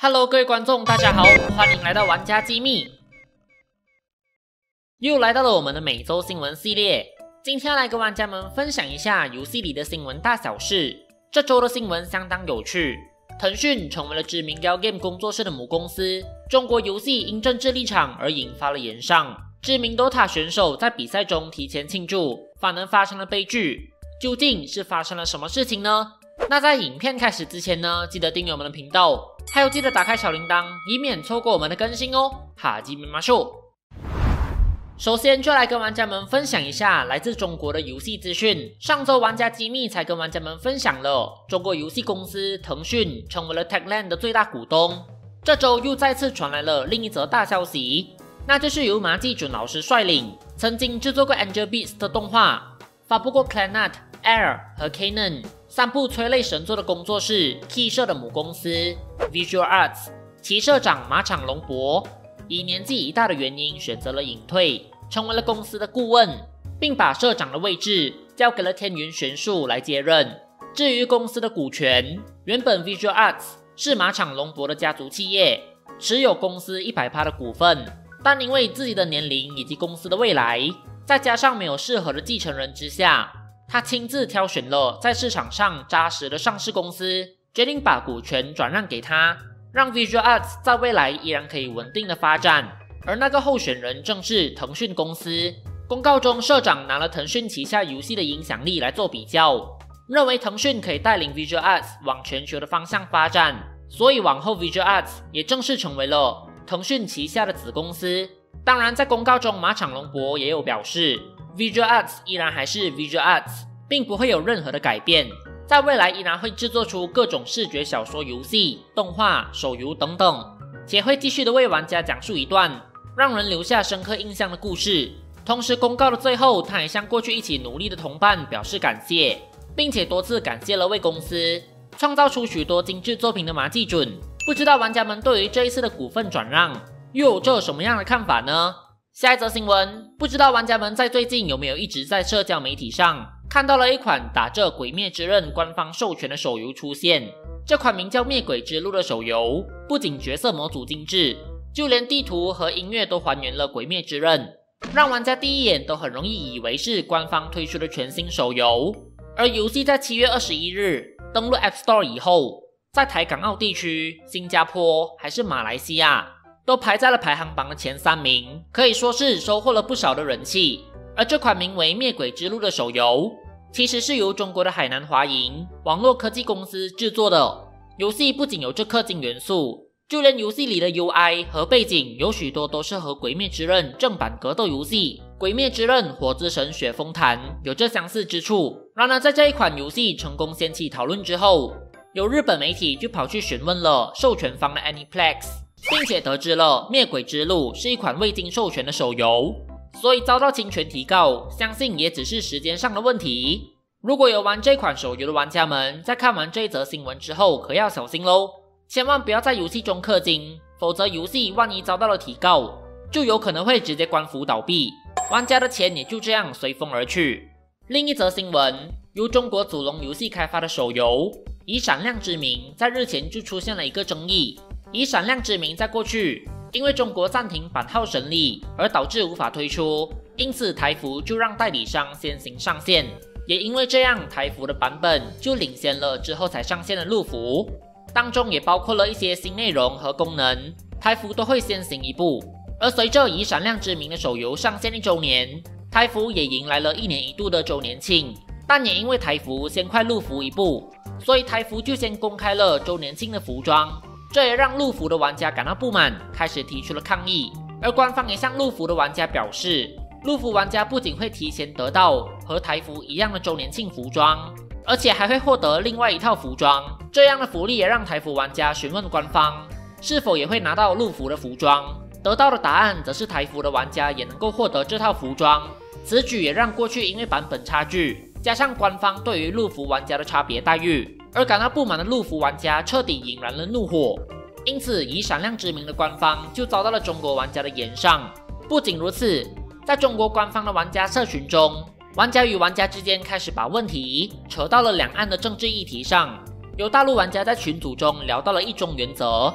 Hello， 各位观众，大家好，欢迎来到玩家机密。又来到了我们的每周新闻系列，今天要来跟玩家们分享一下游戏里的新闻大小事。这周的新闻相当有趣，腾讯成为了知名 Galgame 工作室的母公司，中国游戏因政治立场而引发了延上，知名 Dota 选手在比赛中提前庆祝，反而发生了悲剧。究竟是发生了什么事情呢？那在影片开始之前呢，记得订阅我们的频道，还有记得打开小铃铛，以免错过我们的更新哦。哈基米马秀。首先就来跟玩家们分享一下来自中国的游戏资讯。上周玩家机密才跟玩家们分享了中国游戏公司腾讯成为了 Techland 的最大股东。这周又再次传来了另一则大消息，那就是由马季准老师率领，曾经制作过 Angel Beats 的动画，发布过 Clannad、Air 和 Kanon 三部催泪神作的工作室 Key 社的母公司 Visual Arts， 其社长马场龙博以年纪已大的原因选择了隐退，成为了公司的顾问，并把社长的位置交给了天元玄树来接任。至于公司的股权，原本 Visual Arts 是马场龙博的家族企业，持有公司 100% 的股份，但因为自己的年龄以及公司的未来，再加上没有适合的继承人之下，他亲自挑选了在市场上扎实的上市公司，决定把股权转让给他，让 Visual Arts 在未来依然可以稳定的发展。而那个候选人正是腾讯公司。公告中，社长拿了腾讯旗下游戏的影响力来做比较，认为腾讯可以带领 Visual Arts 往全球的方向发展，所以往后 Visual Arts 也正式成为了腾讯旗下的子公司。当然，在公告中，马场龙博也有表示，Visual Arts 依然还是 Visual Arts， 并不会有任何的改变，在未来依然会制作出各种视觉小说游戏、动画、手游等等，且会继续的为玩家讲述一段让人留下深刻印象的故事。同时，公告的最后，他也向过去一起努力的同伴表示感谢，并且多次感谢了为公司创造出许多精致作品的马季准。不知道玩家们对于这一次的股份转让又有着什么样的看法呢？下一则新闻，不知道玩家们在最近有没有一直在社交媒体上看到了一款打着《鬼灭之刃》官方授权的手游出现。这款名叫《灭鬼之路》的手游，不仅角色模组精致，就连地图和音乐都还原了《鬼灭之刃》，让玩家第一眼都很容易以为是官方推出的全新手游。而游戏在7月21日登陆 App Store 以后，在台港澳地区、新加坡还是马来西亚都排在了排行榜的前3名，可以说是收获了不少的人气。而这款名为《灭鬼之路》的手游，其实是由中国的海南华银网络科技公司制作的。游戏不仅有着氪金元素，就连游戏里的 UI 和背景有许多都是和《鬼灭之刃》正版格斗游戏《鬼灭之刃：火之神血风坛》有着相似之处。然而，在这一款游戏成功掀起讨论之后，有日本媒体就跑去询问了授权方的 Aniplex， 并且得知了《灭鬼之路》是一款未经授权的手游，所以遭到侵权提告，相信也只是时间上的问题。如果有玩这款手游的玩家们，在看完这一则新闻之后，可要小心咯，千万不要在游戏中氪金，否则游戏万一遭到了提告，就有可能会直接关服倒闭，玩家的钱也就这样随风而去。另一则新闻，由中国祖龙游戏开发的手游以闪亮之名，在日前就出现了一个争议。以闪亮之名在过去因为中国暂停版号审理而导致无法推出，因此台服就让代理商先行上线，也因为这样，台服的版本就领先了之后才上线的陆服，当中也包括了一些新内容和功能，台服都会先行一步。而随着以闪亮之名的手游上线1周年，台服也迎来了1年1度的周年庆，但也因为台服先快陆服一步，所以台服就先公开了周年庆的服装，这也让陆服的玩家感到不满，开始提出了抗议。而官方也向陆服的玩家表示，陆服玩家不仅会提前得到和台服一样的周年庆服装，而且还会获得另外一套服装。这样的福利也让台服玩家询问官方是否也会拿到陆服的服装，得到的答案则是台服的玩家也能够获得这套服装。此举也让过去因为版本差距加上官方对于陆服玩家的差别待遇而感到不满的陆服玩家彻底引燃了怒火，因此以闪亮之名的官方就遭到了中国玩家的炎上。不仅如此，在中国官方的玩家社群中，玩家与玩家之间开始把问题扯到了两岸的政治议题上。有大陆玩家在群组中聊到了一中原则，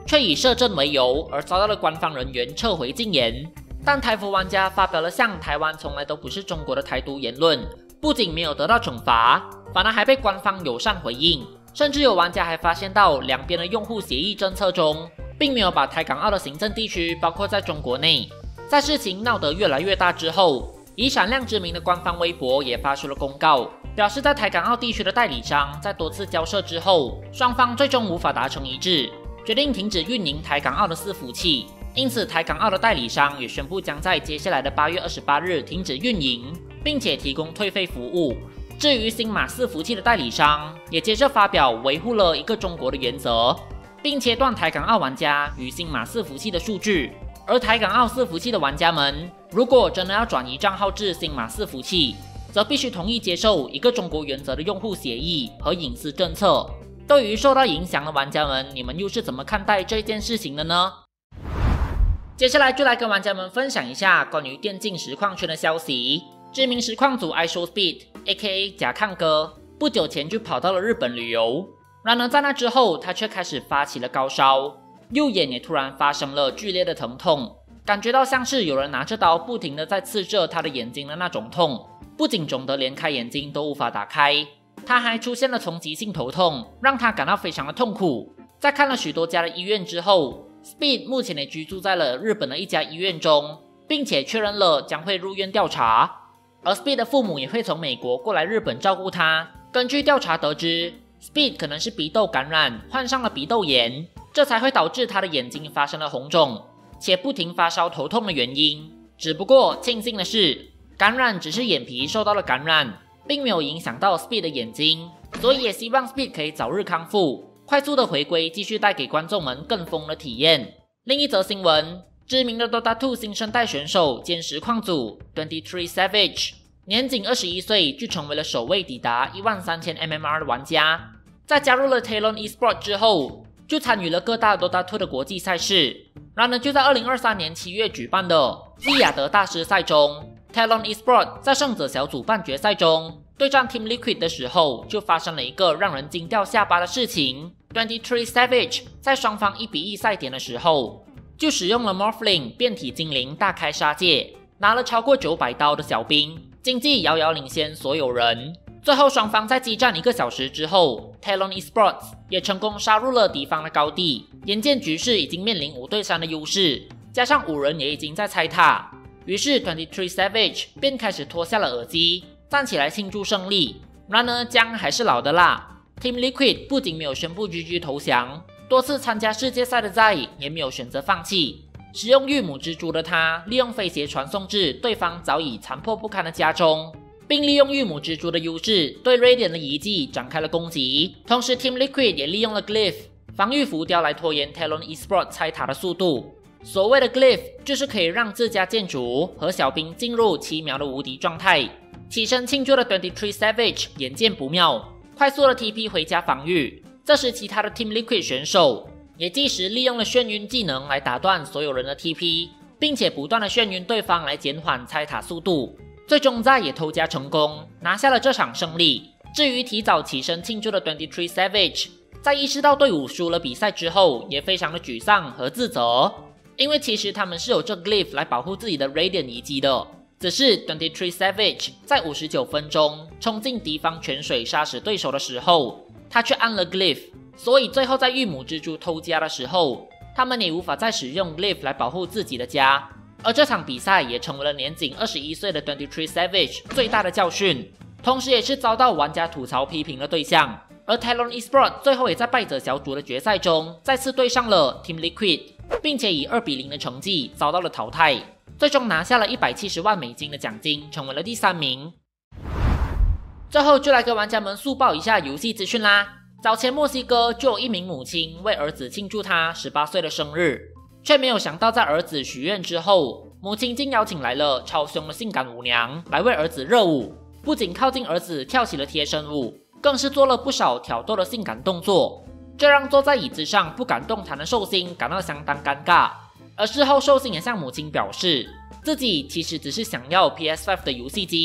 却以摄政为由而遭到了官方人员撤回禁言。但台服玩家发表了像台湾从来都不是中国的台独言论，不仅没有得到惩罚，反而还被官方友善回应。甚至有玩家还发现到两边的用户协议政策中，并没有把台港澳的行政地区包括在中国内。在事情闹得越来越大之后，以闪亮之名的官方微博也发出了公告，表示在台港澳地区的代理商在多次交涉之后，双方最终无法达成一致，决定停止运营台港澳的伺服器。因此台港澳的代理商也宣布将在接下来的8月28日停止运营，并且提供退费服务。至于新马伺服器的代理商，也接着发表维护了一个中国的原则，并切断台港澳玩家与新马伺服器的数据。而台港澳伺服器的玩家们，如果真的要转移账号至新马伺服器，则必须同意接受一个中国原则的用户协议和隐私政策。对于受到影响的玩家们，你们又是怎么看待这件事情的呢？接下来就来跟玩家们分享一下关于电竞实况圈的消息。知名实况主 iShowSpeed（A.K.A. 甲亢哥）不久前就跑到了日本旅游，然而在那之后，他却开始发起了高烧，右眼也突然发生了剧烈的疼痛，感觉到像是有人拿着刀不停地在刺着他的眼睛的那种痛，不仅肿得连开眼睛都无法打开，他还出现了从急性头痛，让他感到非常的痛苦。在看了许多家的医院之后， Speed 目前也居住在了日本的一家医院中，并且确认了将会入院调查。而 Speed 的父母也会从美国过来日本照顾他。根据调查得知， Speed 可能是鼻窦感染，患上了鼻窦炎，这才会导致他的眼睛发生了红肿，且不停发烧头痛的原因。只不过庆幸的是，感染只是眼皮受到了感染，并没有影响到 Speed 的眼睛，所以也希望 Speed 可以早日康复，快速的回归，继续带给观众们更疯的体验。另一则新闻，知名的 Dota 2新生代选手兼实况组 23 Savage 年仅21岁就成为了首位抵达13000 MMR 的玩家。在加入了 Talon Esports 之后，就参与了各大 Dota 2的国际赛事。然而就在2023年7月举办的利雅得大师赛中， Talon Esports 在胜者小组半决赛中对战 Team Liquid 的时候，就发生了一个让人惊掉下巴的事情。23 Savage 在双方1-1赛点的时候，就使用了 Morphling 变体精灵大开杀戒，拿了超过900刀的小兵，经济遥遥领先所有人。最后双方在激战1个小时之后， Talon Esports 也成功杀入了敌方的高地，眼见局势已经面临5对3的优势，加上5人也已经在拆塔，于是23 Savage 便开始脱下了耳机，站起来庆祝胜利。然而姜还是老的辣， Team Liquid 不仅没有宣布 GG 投降，多次参加世界赛的在也没有选择放弃。使用玉母蜘蛛的他，利用飞鞋传送至对方早已残破不堪的家中，并利用玉母蜘蛛的优势对 Radiant 的遗迹展开了攻击。同时 Team Liquid 也利用了 Glyph 防御浮雕来拖延 Talon Esports 拆塔的速度。所谓的 Glyph 就是可以让自家建筑和小兵进入7秒的无敌状态。起身庆祝的23 Savage 眼见不妙，快速的 TP 回家防御。这时其他的 Team Liquid 选手也即时利用了眩晕技能来打断所有人的 TP， 并且不断的眩晕对方来减缓拆塔速度，最终在也偷家成功，拿下了这场胜利。至于提早起身庆祝的23 Savage， 在意识到队伍输了比赛之后，也非常的沮丧和自责，因为其实他们是有这 Glyph 来保护自己的 Radiant 遗迹的，只是23 Savage 在59分钟冲进敌方泉水杀死对手的时候，他却按了 Glyph， 所以最后在玉母蜘蛛偷家的时候，他们也无法再使用 Glyph 来保护自己的家。而这场比赛也成为了年仅21岁的23 Savage 最大的教训，同时也是遭到玩家吐槽批评的对象。而 Talon Esports 最后也在败者小组的决赛中再次对上了 Team Liquid， 并且以2-0的成绩遭到了淘汰，最终拿下了170万美金的奖金，成为了第3名。最后就来跟玩家们速报一下游戏资讯啦。早前墨西哥就有一名母亲为儿子庆祝他18岁的生日，却没有想到在儿子许愿之后，母亲竟邀请来了超凶的性感舞娘来为儿子热舞，不仅靠近儿子跳起了贴身舞，更是做了不少挑逗的性感动作，这让坐在椅子上不敢动弹的寿星感到相当尴尬。而事后寿星也向母亲表示，自己其实只是想要 PS5 的游戏机，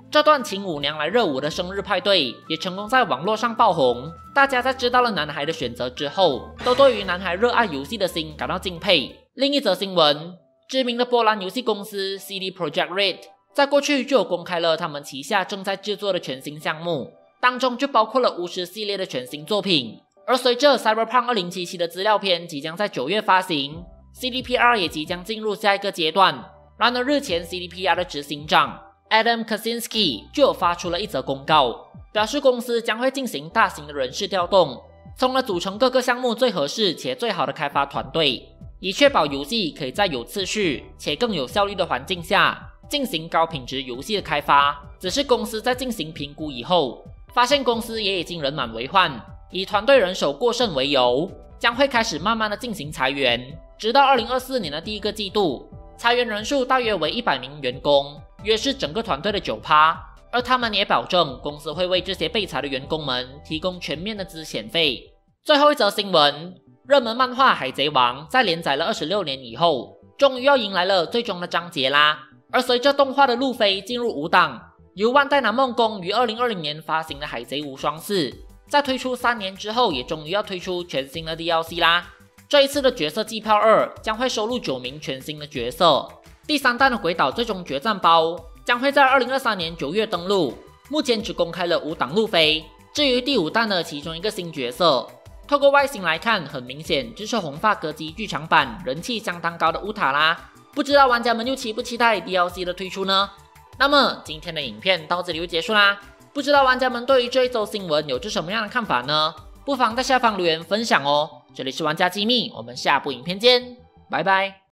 这段请舞娘来热舞的生日派对也成功在网络上爆红。大家在知道了男孩的选择之后，都对于男孩热爱游戏的心感到敬佩。另一则新闻，知名的波兰游戏公司 CD Projekt Red 在过去就有公开了他们旗下正在制作的全新项目，当中就包括了巫师系列的全新作品。而随着 Cyberpunk 2077的资料片即将在9月发行， CDPR 也即将进入下一个阶段。然而日前 CDPR 的执行长 Adam Kaczynski 就有发出了一则公告，表示公司将会进行大型的人事调动，从而组成各个项目最合适且最好的开发团队，以确保游戏可以在有次序且更有效率的环境下进行高品质游戏的开发。只是公司在进行评估以后，发现公司也已经人满为患，以团队人手过剩为由，将会开始慢慢的进行裁员，直到2024年的第一个季度，裁员人数大约为100名员工，约是整个团队的 9%。 而他们也保证公司会为这些被裁的员工们提供全面的资遣费。最后一则新闻，热门漫画《海贼王》在连载了26年以后，终于要迎来了最终的章节啦。而随着动画的路飞进入5档，由万代南梦宫于2020年发行的《海贼无双4》，在推出3年之后，也终于要推出全新的 DLC 啦。这一次的角色季票2将会收录9名全新的角色，第3弹的鬼岛最终决战包将会在2023年9月登陆。目前只公开了5档路飞，至于第5弹的其中一个新角色，透过外形来看，很明显就是红发歌姬剧场版人气相当高的乌塔啦。不知道玩家们又期不期待 DLC 的推出呢？那么今天的影片到这里就结束啦。不知道玩家们对于这一周新闻有着什么样的看法呢？不妨在下方留言分享哦。这里是玩家机密，我们下部影片见，拜拜。